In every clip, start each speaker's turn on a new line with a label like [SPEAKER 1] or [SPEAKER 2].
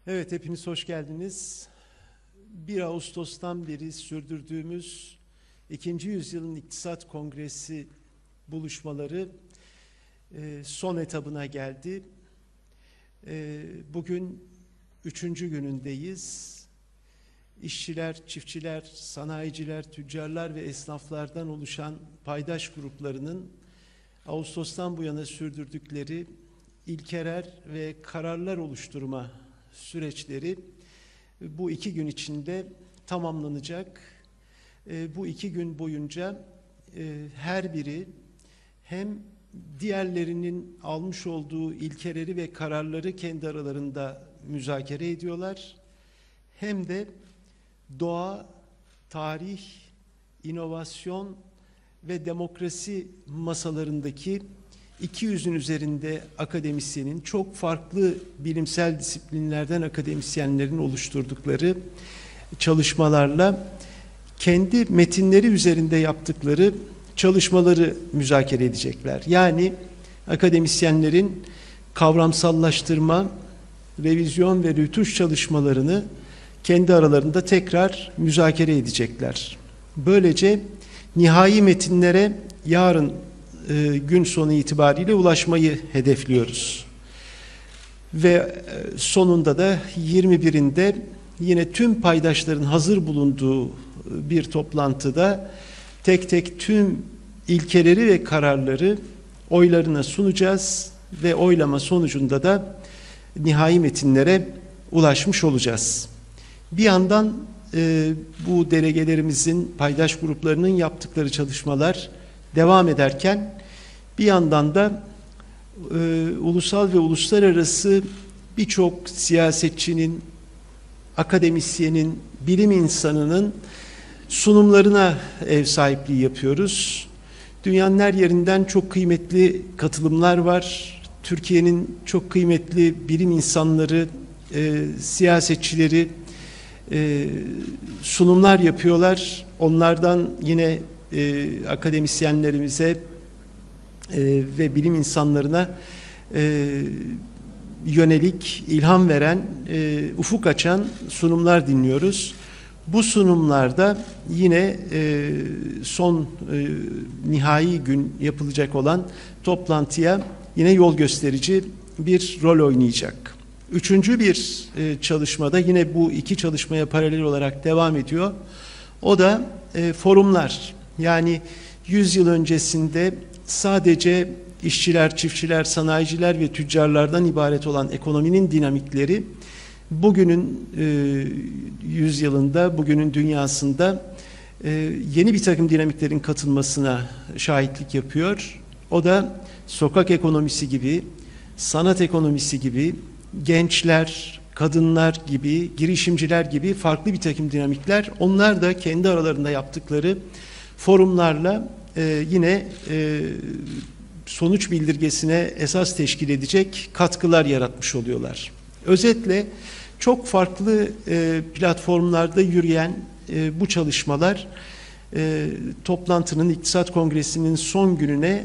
[SPEAKER 1] Evet, hepiniz hoş geldiniz. 1 Ağustos'tan beri sürdürdüğümüz 2. Yüzyılın İktisat Kongresi buluşmaları son etabına geldi. Bugün 3. günündeyiz. İşçiler, çiftçiler, sanayiciler, tüccarlar ve esnaflardan oluşan paydaş gruplarının Ağustos'tan bu yana sürdürdükleri ilkeler ve kararlar oluşturma süreçleri bu 2 gün içinde tamamlanacak. Bu 2 gün boyunca her biri hem diğerlerinin almış olduğu ilkeleri ve kararları kendi aralarında müzakere ediyorlar, hem de doğa, tarih, inovasyon ve demokrasi masalarındaki 200'ün üzerinde akademisyenin, çok farklı bilimsel disiplinlerden akademisyenlerin oluşturdukları çalışmalarla kendi metinleri üzerinde yaptıkları çalışmaları müzakere edecekler. Yani akademisyenlerin kavramsallaştırma, revizyon ve rötuş çalışmalarını kendi aralarında tekrar müzakere edecekler. Böylece nihai metinlere yarın gün sonu itibariyle ulaşmayı hedefliyoruz. Ve sonunda da 21'inde yine tüm paydaşların hazır bulunduğu bir toplantıda tek tek tüm ilkeleri ve kararları oylarına sunacağız ve oylama sonucunda da nihai metinlere ulaşmış olacağız. Bir yandan bu delegelerimizin, paydaş gruplarının yaptıkları çalışmalar devam ederken, bir yandan da ulusal ve uluslararası birçok siyasetçinin, akademisyenin, bilim insanının sunumlarına ev sahipliği yapıyoruz. Dünyanın her yerinden çok kıymetli katılımlar var. Türkiye'nin çok kıymetli bilim insanları, siyasetçileri sunumlar yapıyorlar. Onlardan yine akademisyenlerimize ve bilim insanlarına yönelik ilham veren, ufuk açan sunumlar dinliyoruz. Bu sunumlarda yine son nihai gün yapılacak olan toplantıya yine yol gösterici bir rol oynayacak. Üçüncü bir çalışmada yine bu iki çalışmaya paralel olarak devam ediyor. O da forumlar. Yani 100 yıl öncesinde sadece işçiler, çiftçiler, sanayiciler ve tüccarlardan ibaret olan ekonominin dinamikleri bugünün yüzyılında, bugünün dünyasında yeni bir takım dinamiklerin katılmasına şahitlik yapıyor. O da sokak ekonomisi gibi, sanat ekonomisi gibi, gençler, kadınlar gibi, girişimciler gibi farklı bir takım dinamikler. Onlar da kendi aralarında yaptıkları forumlarla yine sonuç bildirgesine esas teşkil edecek katkılar yaratmış oluyorlar. Özetle çok farklı platformlarda yürüyen bu çalışmalar toplantının, İktisat Kongresi'nin son gününe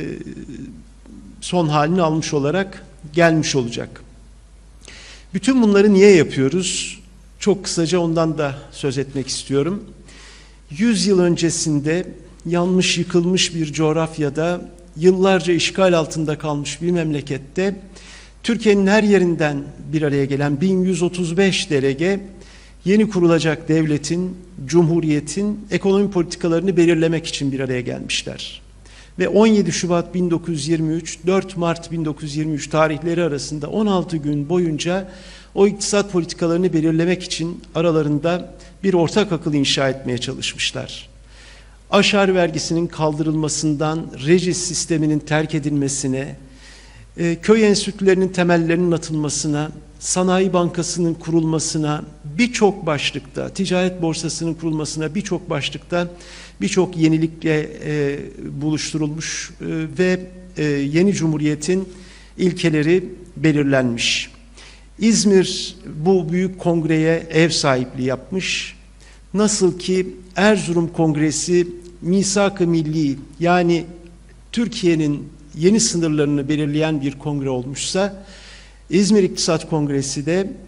[SPEAKER 1] son halini almış olarak gelmiş olacak. Bütün bunları niye yapıyoruz? Çok kısaca ondan da söz etmek istiyorum. 100 yıl öncesinde yanmış, yıkılmış bir coğrafyada, yıllarca işgal altında kalmış bir memlekette Türkiye'nin her yerinden bir araya gelen 1135 delege yeni kurulacak devletin, cumhuriyetin ekonomi politikalarını belirlemek için bir araya gelmişler. Ve 17 Şubat 1923, 4 Mart 1923 tarihleri arasında 16 gün boyunca o iktisat politikalarını belirlemek için aralarında bir ortak akıl inşa etmeye çalışmışlar. Aşar vergisinin kaldırılmasından rejis sisteminin terk edilmesine, köy enstitülerinin temellerinin atılmasına, sanayi bankasının kurulmasına, birçok başlıkta, ticaret borsasının kurulmasına, birçok başlıkta birçok yenilikle buluşturulmuş ve yeni cumhuriyetin ilkeleri belirlenmiş. İzmir bu büyük kongreye ev sahipliği yapmış. Nasıl ki Erzurum Kongresi misak-ı milli, yani Türkiye'nin yeni sınırlarını belirleyen bir kongre olmuşsa, İzmir İktisat Kongresi de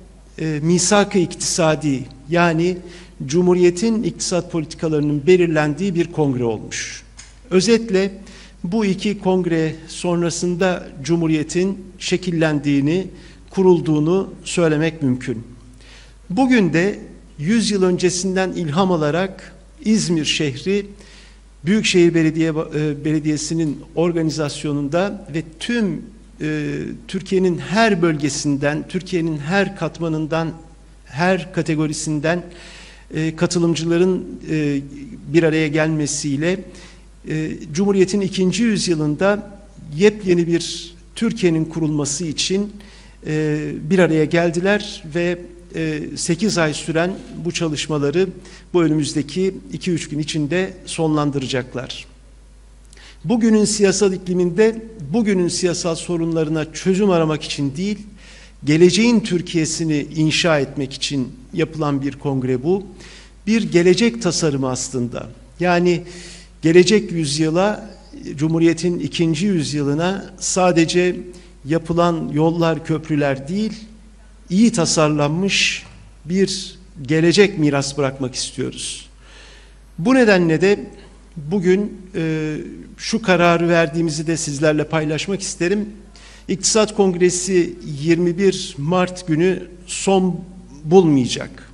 [SPEAKER 1] misak-ı iktisadi, yani Cumhuriyet'in iktisat politikalarının belirlendiği bir kongre olmuş. Özetle bu iki kongre sonrasında Cumhuriyet'in şekillendiğini, kurulduğunu söylemek mümkün. Bugün de 100 yıl öncesinden ilham alarak İzmir şehri Büyükşehir Belediyesi'nin organizasyonunda ve tüm Türkiye'nin her bölgesinden, Türkiye'nin her katmanından, her kategorisinden katılımcıların bir araya gelmesiyle Cumhuriyet'in 2. yüzyılında yepyeni bir Türkiye'nin kurulması için bir araya geldiler ve 8 ay süren bu çalışmaları bu önümüzdeki 2-3 gün içinde sonlandıracaklar. Bugünün siyasal ikliminde, bugünün siyasal sorunlarına çözüm aramak için değil, geleceğin Türkiye'sini inşa etmek için yapılan bir kongre bu. Bir gelecek tasarımı aslında. Yani gelecek yüzyıla, Cumhuriyet'in 2. yüzyılına sadece yapılan yollar, köprüler değil, iyi tasarlanmış bir gelecek miras bırakmak istiyoruz. Bu nedenle de bugün şu kararı verdiğimizi de sizlerle paylaşmak isterim. İktisat Kongresi 21 Mart günü son bulmayacak.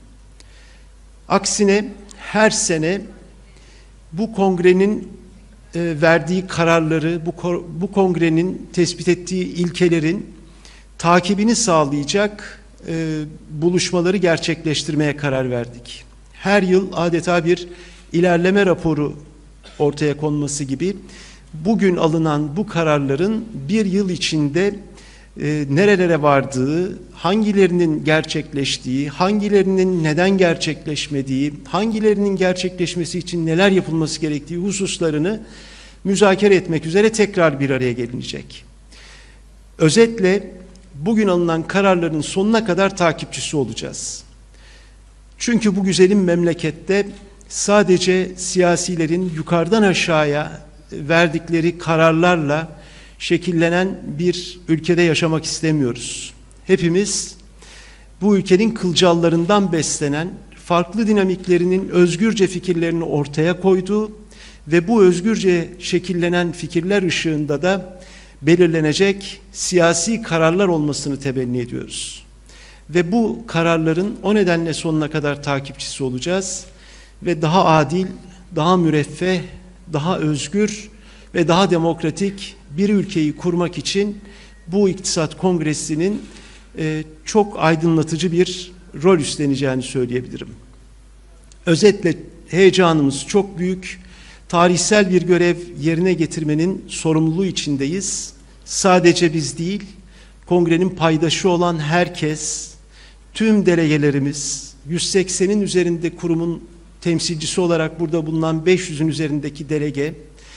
[SPEAKER 1] Aksine her sene bu kongrenin verdiği kararları, bu kongrenin tespit ettiği ilkelerin takibini sağlayacak buluşmaları gerçekleştirmeye karar verdik. Her yıl adeta bir ilerleme raporu ortaya konması gibi bugün alınan bu kararların bir yıl içinde nerelere vardığı, hangilerinin gerçekleştiği, hangilerinin neden gerçekleşmediği, hangilerinin gerçekleşmesi için neler yapılması gerektiği hususlarını müzakere etmek üzere tekrar bir araya gelinecek. Özetle bugün alınan kararların sonuna kadar takipçisi olacağız. Çünkü bu güzelim memlekette sadece siyasilerin yukarıdan aşağıya verdikleri kararlarla şekillenen bir ülkede yaşamak istemiyoruz. Hepimiz bu ülkenin kılcallarından beslenen, farklı dinamiklerinin özgürce fikirlerini ortaya koyduğu ve bu özgürce şekillenen fikirler ışığında da belirlenecek siyasi kararlar olmasını temenni ediyoruz. Ve bu kararların o nedenle sonuna kadar takipçisi olacağız ve daha adil, daha müreffeh, daha özgür ve daha demokratik bir ülkeyi kurmak için bu İktisat Kongresi'nin çok aydınlatıcı bir rol üstleneceğini söyleyebilirim. Özetle heyecanımız çok büyük, tarihsel bir görev yerine getirmenin sorumluluğu içindeyiz. Sadece biz değil, kongrenin paydaşı olan herkes, tüm delegelerimiz, 180'in üzerinde kurumun temsilcisi olarak burada bulunan 500'ün üzerindeki delege,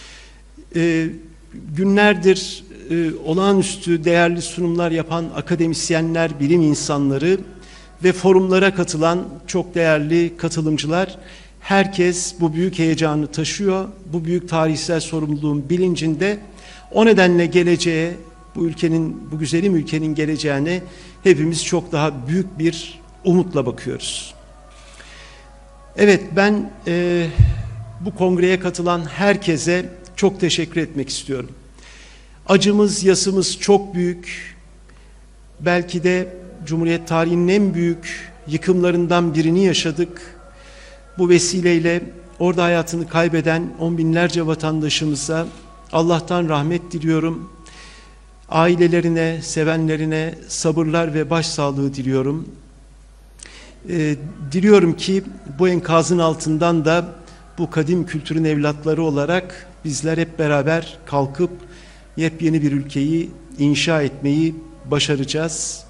[SPEAKER 1] günlerdir olağanüstü değerli sunumlar yapan akademisyenler, bilim insanları ve forumlara katılan çok değerli katılımcılar, herkes bu büyük heyecanı taşıyor, bu büyük tarihsel sorumluluğun bilincinde. O nedenle geleceğe, bu ülkenin, bu güzelim ülkenin geleceğine hepimiz çok daha büyük bir umutla bakıyoruz. Evet, ben bu kongreye katılan herkese çok teşekkür etmek istiyorum. Acımız, yasımız çok büyük. Belki de Cumhuriyet tarihinin en büyük yıkımlarından birini yaşadık. Bu vesileyle orada hayatını kaybeden on binlerce vatandaşımıza Allah'tan rahmet diliyorum. Ailelerine, sevenlerine sabırlar ve başsağlığı diliyorum. Diliyorum ki bu enkazın altından da bu kadim kültürün evlatları olarak bizler hep beraber kalkıp yepyeni bir ülkeyi inşa etmeyi başaracağız.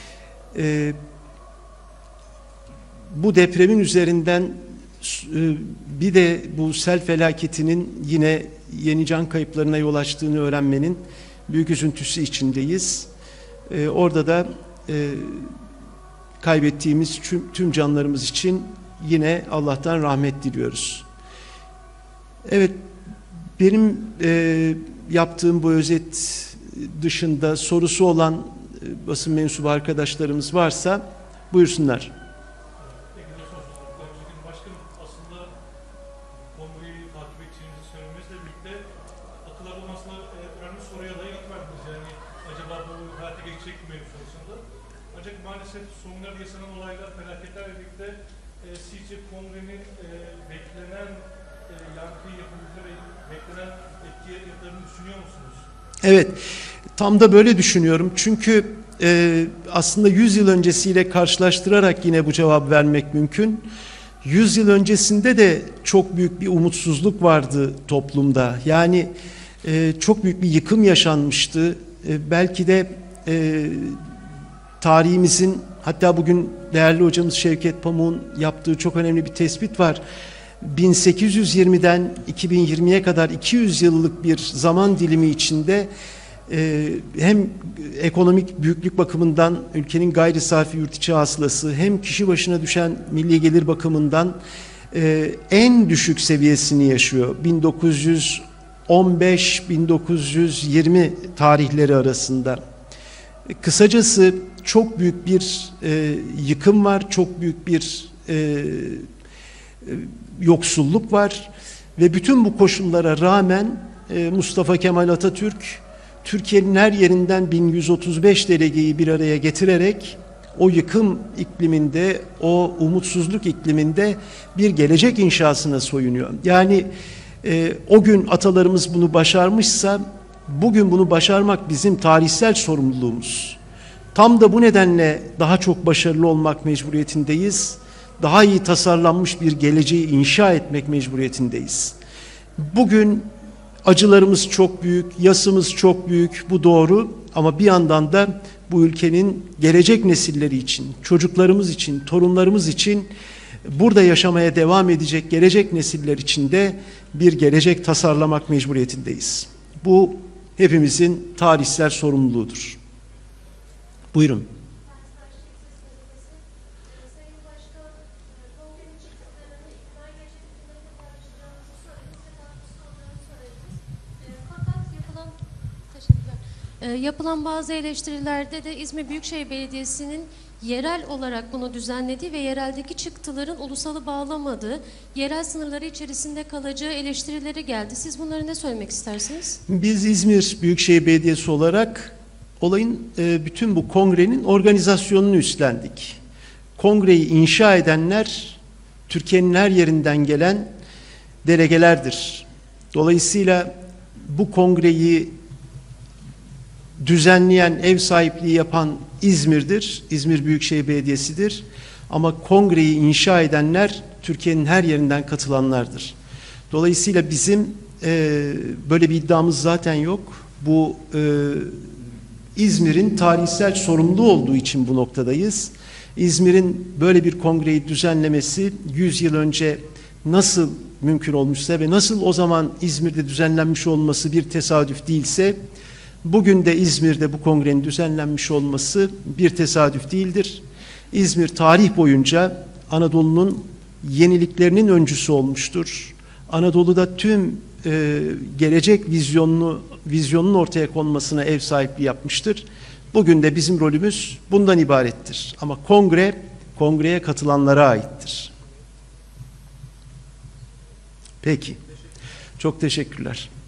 [SPEAKER 1] Bu depremin üzerinden bir de bu sel felaketinin yine yeni can kayıplarına yol açtığını öğrenmenin büyük üzüntüsü içindeyiz. Orada da kaybettiğimiz tüm canlarımız için yine Allah'tan rahmet diliyoruz. Evet, benim yaptığım bu özet dışında sorusu olan basın mensubu arkadaşlarımız varsa Buyursunlar.
[SPEAKER 2] Başkanım, aslında kongreyi takip ettiğinizi söylememizle birlikte akıllarda olmasına önemli soruya da yanıt verdiniz. Yani acaba bu hayata geçecek mi sorusunda. Ancak maalesef son günlerde yaşanan olaylar, felaketlerle birlikte sizce kongrenin beklenen yankı yapımcı ve beklenen etki yapılarını düşünüyor musunuz?
[SPEAKER 1] Evet, tam da böyle düşünüyorum. Çünkü aslında 100 yıl öncesiyle karşılaştırarak yine bu cevabı vermek mümkün. 100 yıl öncesinde de çok büyük bir umutsuzluk vardı toplumda. Yani çok büyük bir yıkım yaşanmıştı. Belki de tarihimizin, hatta bugün değerli hocamız Şevket Pamuk'un yaptığı çok önemli bir tespit var. 1820'den 2020'ye kadar 200 yıllık bir zaman dilimi içinde hem ekonomik büyüklük bakımından ülkenin gayri safi yurt içi hasılası, hem kişi başına düşen milli gelir bakımından en düşük seviyesini yaşıyor. 1915-1920 tarihleri arasında. Kısacası çok büyük bir yıkım var, çok büyük bir yoksulluk var ve bütün bu koşullara rağmen Mustafa Kemal Atatürk Türkiye'nin her yerinden 1135 delegeyi bir araya getirerek o yıkım ikliminde, o umutsuzluk ikliminde bir gelecek inşasına soyunuyor. Yani o gün atalarımız bunu başarmışsa bugün bunu başarmak bizim tarihsel sorumluluğumuz. Tam da bu nedenle daha çok başarılı olmak mecburiyetindeyiz. Daha iyi tasarlanmış bir geleceği inşa etmek mecburiyetindeyiz. Bugün acılarımız çok büyük, yasımız çok büyük, bu doğru, ama bir yandan da bu ülkenin gelecek nesilleri için, çocuklarımız için, torunlarımız için, burada yaşamaya devam edecek gelecek nesiller için de bir gelecek tasarlamak mecburiyetindeyiz. Bu hepimizin tarihsel sorumluluğudur. Buyurun.
[SPEAKER 3] Yapılan bazı eleştirilerde de İzmir Büyükşehir Belediyesi'nin yerel olarak bunu düzenlediği ve yereldeki çıktıların ulusalı bağlamadığı, yerel sınırları içerisinde kalacağı eleştirileri geldi. Siz bunları ne söylemek istersiniz?
[SPEAKER 1] Biz İzmir Büyükşehir Belediyesi olarak olayın bütün bu kongrenin organizasyonunu üstlendik. Kongreyi inşa edenler Türkiye'nin her yerinden gelen delegelerdir. Dolayısıyla bu kongreyi düzenleyen, ev sahipliği yapan İzmir'dir, İzmir Büyükşehir Belediyesi'dir. Ama kongreyi inşa edenler Türkiye'nin her yerinden katılanlardır. Dolayısıyla bizim böyle bir iddiamız zaten yok. Bu İzmir'in tarihsel sorumluluğu olduğu için bu noktadayız. İzmir'in böyle bir kongreyi düzenlemesi 100 yıl önce nasıl mümkün olmuşsa ve nasıl o zaman İzmir'de düzenlenmiş olması bir tesadüf değilse, bugün de İzmir'de bu kongrenin düzenlenmiş olması bir tesadüf değildir. İzmir tarih boyunca Anadolu'nun yeniliklerinin öncüsü olmuştur. Anadolu'da tüm gelecek vizyonun ortaya konmasına ev sahipliği yapmıştır. Bugün de bizim rolümüz bundan ibarettir. Ama kongreye katılanlara aittir. Peki. Çok teşekkürler.